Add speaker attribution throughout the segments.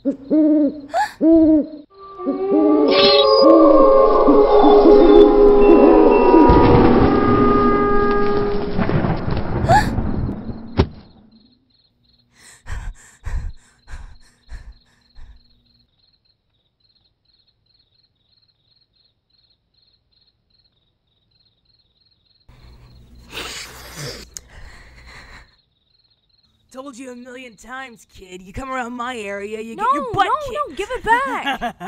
Speaker 1: Told you a million times, kid. You come around my area, you get your butt kicked.
Speaker 2: No, give it back.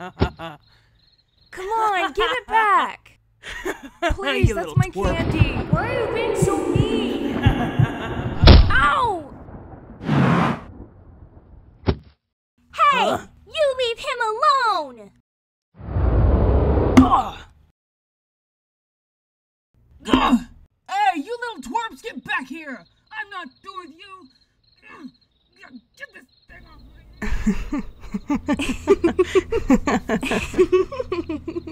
Speaker 2: Come on, give it back. Please, that's my candy. Why are you being so mean? Ow!
Speaker 3: Hey, you leave him alone.
Speaker 1: Hey, you little twerps, get back here! I'm not through with you! Get this thing off my...